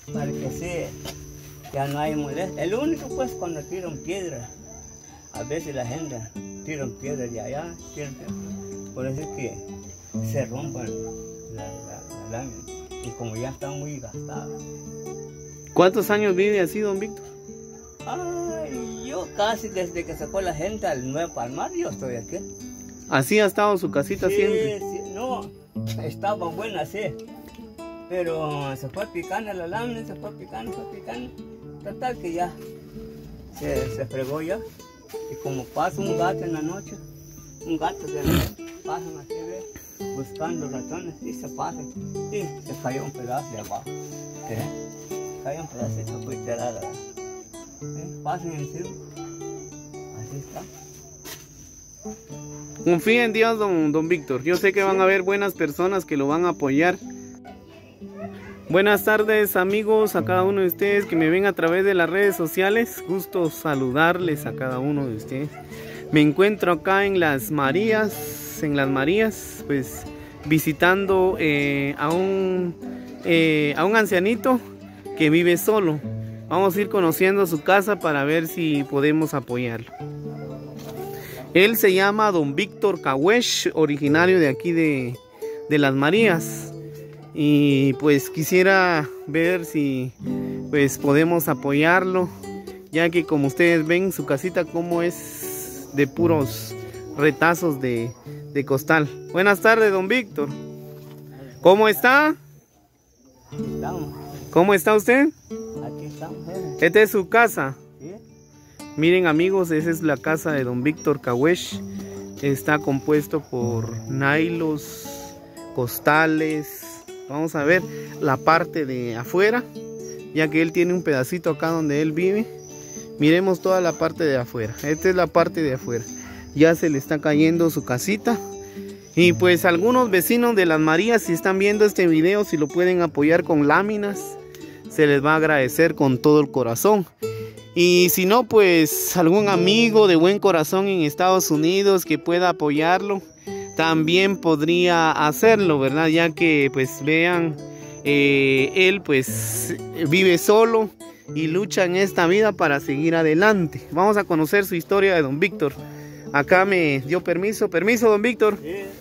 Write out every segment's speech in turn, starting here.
para que sí, ya no hay molestia. El único pues cuando tiran piedra, a veces la gente tiran piedra de allá, tiran piedra. Por eso es que se rompen la lámina y como ya están muy gastadas. ¿Cuántos años vive así, don Víctor? Ay, yo casi desde que se fue la gente al Nuevo Palmar, yo estoy aquí. ¿Así ha estado su casita siempre? Sí, no, estaba buena sí, pero se fue picando la lámina, se fue picando, total que ya se fregó ya. Y como pasa un gato en la noche, un gato de la noche, pasan así, ¿ve? Buscando ratones y se pasan, y se cayó un pedazo de abajo, cayó un pedacito muy tirado, pasan encima, así está. Confía en Dios, don Víctor. Yo sé que van a haber buenas personas que lo van a apoyar. Buenas tardes, amigos, a cada uno de ustedes que me ven a través de las redes sociales. Gusto saludarles a cada uno de ustedes. Me encuentro acá en Las Marías, pues visitando a un ancianito que vive solo. Vamos a ir conociendo su casa para ver si podemos apoyarlo. Él se llama don Víctor Cahuesh, originario de aquí de Las Marías. Y pues quisiera ver si pues podemos apoyarlo, ya que como ustedes ven su casita como es de puros retazos de costal. Buenas tardes, don Víctor. ¿Cómo está? ¿Cómo está usted? Aquí estamos. Esta es su casa. ¿Sí? Miren, amigos, esa es la casa de don Víctor Cahuesh. Está compuesto por nailos, costales. Vamos a ver la parte de afuera, ya que él tiene un pedacito acá donde él vive. Miremos toda la parte de afuera. Esta es la parte de afuera. Ya se le está cayendo su casita. Y pues algunos vecinos de Las Marías, si están viendo este video, si lo pueden apoyar con láminas, se les va a agradecer con todo el corazón. Y si no, pues algún amigo de buen corazón en Estados Unidos que pueda apoyarlo, también podría hacerlo, ¿verdad? Ya que pues vean, él pues vive solo y lucha en esta vida para seguir adelante. Vamos a conocer su historia de don Víctor. Acá me dio permiso, don Víctor.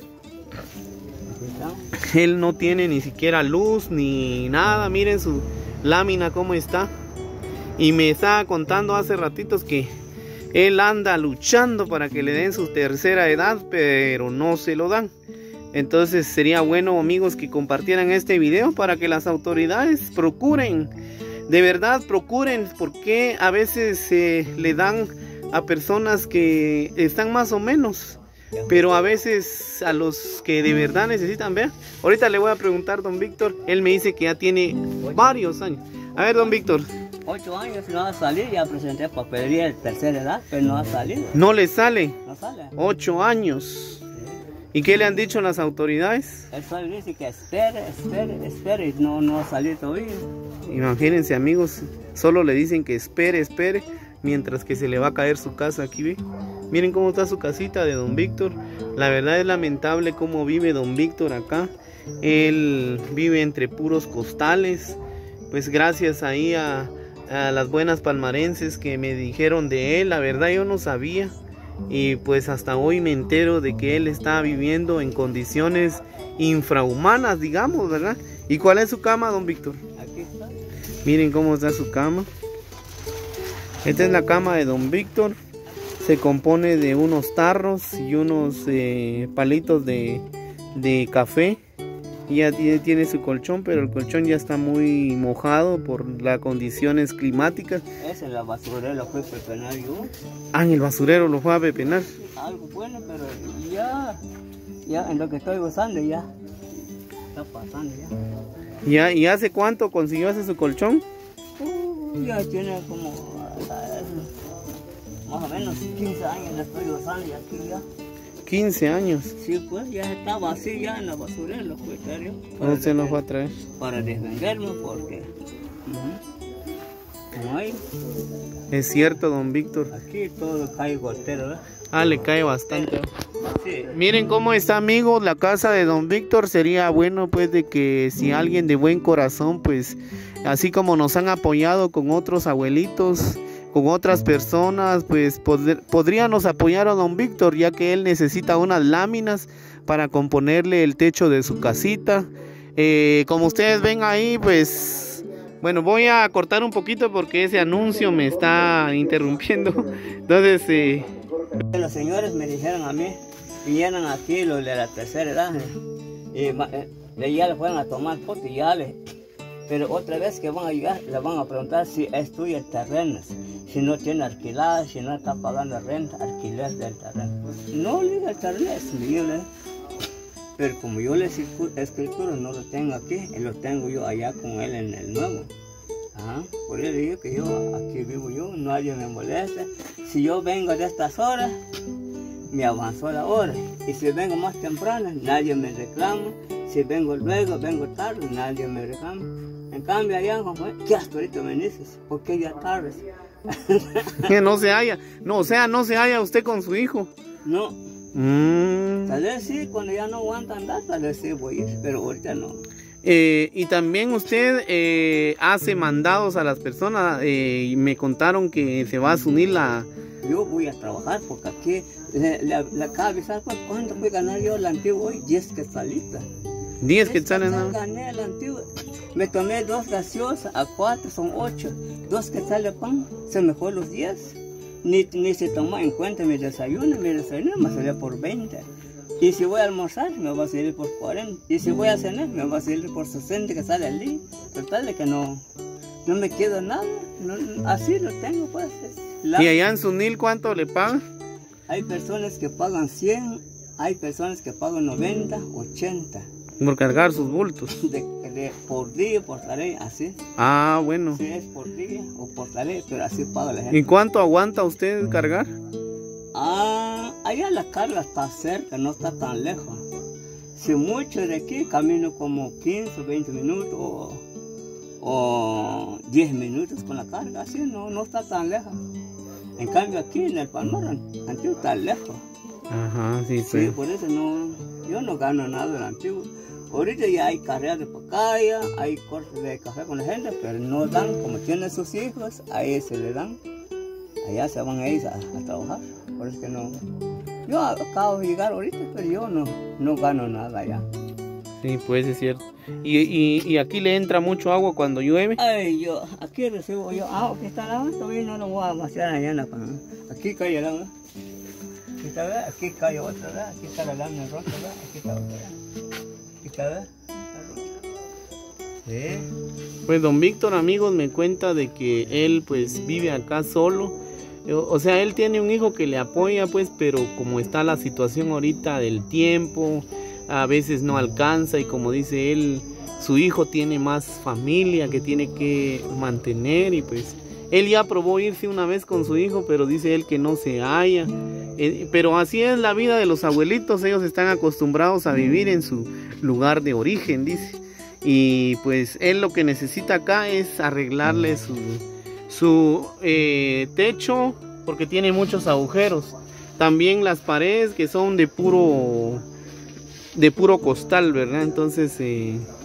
Él no tiene ni siquiera luz ni nada, miren su lámina cómo está. Y me estaba contando hace ratitos que él anda luchando para que le den su tercera edad, pero no se lo dan. Entonces sería bueno, amigos, que compartieran este video para que las autoridades procuren, de verdad procuren, porque a veces se le dan a personas que están más o menos, pero a veces a los que de verdad necesitan. Vean, ahorita le voy a preguntar a don Víctor, él me dice que ya tiene varios años. A ver, don Víctor. 8 años no va a salir, ya presenté papelería de tercera edad, pero no ha salido. ¿No le sale? No sale. 8 años. ¿Y qué le han dicho las autoridades? Él solo dice que espere, y no ha salido todavía. Imagínense, amigos, solo le dicen que espere, mientras que se le va a caer su casa aquí, ¿ve? Miren cómo está su casita de don Víctor. La verdad es lamentable cómo vive don Víctor acá. Él vive entre puros costales. Pues gracias ahí a las buenas palmarenses que me dijeron de él. La verdad yo no sabía. Y pues hasta hoy me entero de que él está viviendo en condiciones infrahumanas, digamos, ¿verdad? ¿Y cuál es su cama, don Víctor? Aquí está. Miren cómo está su cama. Esta es la cama de don Víctor. Se compone de unos tarros y unos palitos de café. Y ya tiene su colchón, pero el colchón ya está muy mojado por las condiciones climáticas. Ese en la basurera lo fue a pepenar yo. Ah, en el basurero lo fue a pepenar. Algo bueno, pero ya en lo que estoy gozando ya está pasando ya. ¿Y hace cuánto consiguió hacer su colchón? Ya tiene como más o menos 15 años le estoy gozando ya aquí ya. 15 años. Sí, pues ya estaba así ya en la basurera, lo fue a traer yo. ¿Cómo se nos va a traer? Para defenderme porque no hay. Es cierto, don Víctor. Aquí todo cae goltero, ¿verdad? Ah, le cae bastante. Sí. Miren cómo está, amigos, la casa de don Víctor. Sería bueno pues de que si alguien de buen corazón, pues así como nos han apoyado con otros abuelitos, con otras personas, pues podríamos apoyar a don Víctor, ya que él necesita unas láminas para componerle el techo de su casita. Como ustedes ven ahí, pues bueno, voy a cortar un poquito porque ese anuncio me está interrumpiendo. Entonces los señores me dijeron a mí, vinieron aquí los de la tercera edad, y ya le fueron a tomar fotos y ya pero otra vez que van a llegar, le van a preguntar si es tuyo el terreno, si no tiene alquilada, si no está pagando renta, alquiler del terreno. No, el terreno es mío, pero como yo le escritura no lo tengo aquí, lo tengo yo allá con él en el nuevo. Por eso digo que yo aquí vivo yo, nadie me molesta. Si yo vengo de estas horas, me avanzó la hora. Y si vengo más temprano, nadie me reclama. Si vengo luego, vengo tarde, nadie me reclama. En cambio allá, ¿qué hasta ahorita me dices? ¿Por qué ya tarde? No se halla, no, o sea, no se halla usted con su hijo. No. Tal vez sí, cuando ya no aguanta andar, tal vez sí voy a ir, pero ahorita no. Y también usted hace mandados a las personas, y me contaron que se va a unir la... Yo voy a trabajar porque aquí le acabo de avisar cuánto voy a ganar yo el antiguo hoy, 10 quetzalitas. 10 quetzales, ¿no? Gané el antiguo. Me tomé 2 gaseosas, a 4 son 8. 2 quetzales de pan, se me fue los 10. Ni se tomó en cuenta mi desayuno me salió por 20. Y si voy a almorzar, me va a salir por 40. Y si voy a cenar, me va a salir por 60 que sale al día. Total de que no me queda nada. Así lo tengo, pues. ¿Y allá en Sunil cuánto le pagan? Hay personas que pagan 100, hay personas que pagan 90, 80. Por cargar sus bultos. Por día, por tarea, así. Ah, bueno. Si es por día o por tarea, pero así paga la gente. ¿Y cuánto aguanta usted cargar? Allá la carga está cerca, no está tan lejos. Si mucho de aquí, camino como 15 o 20 minutos o 10 minutos con la carga, así no está tan lejos. En cambio aquí en el Palmar antiguo está lejos. Ajá, sí, sí. Por eso yo no gano nada del antiguo. Ahorita ya hay carreras de pacaya, hay cortes de café con la gente, pero no dan, como tienen sus hijos, ahí se le dan. Allá se van a ir a trabajar, por eso que no. Yo acabo de llegar ahorita, pero yo no gano nada allá. Sí, pues es cierto. ¿Y aquí le entra mucho agua cuando llueve? Ay, yo aquí recibo yo agua que está lavando, todavía no lo voy a vaciar allá en la pana. Aquí cae el agua. Aquí cae otra vez, aquí está la lámina rota, aquí está otra vez. Aquí está, ¿verdad? Sí. Pues don Víctor, amigos, me cuenta de que él pues vive acá solo. O sea, él tiene un hijo que le apoya, pues, pero como está la situación ahorita del tiempo, a veces no alcanza, y como dice él, su hijo tiene más familia que tiene que mantener, y pues él ya probó irse una vez con su hijo, pero dice él que no se halla. Pero así es la vida de los abuelitos, ellos están acostumbrados a vivir en su lugar de origen, dice. Y pues él lo que necesita acá es arreglarle su techo, porque tiene muchos agujeros. También las paredes que son de puro costal, ¿verdad? Entonces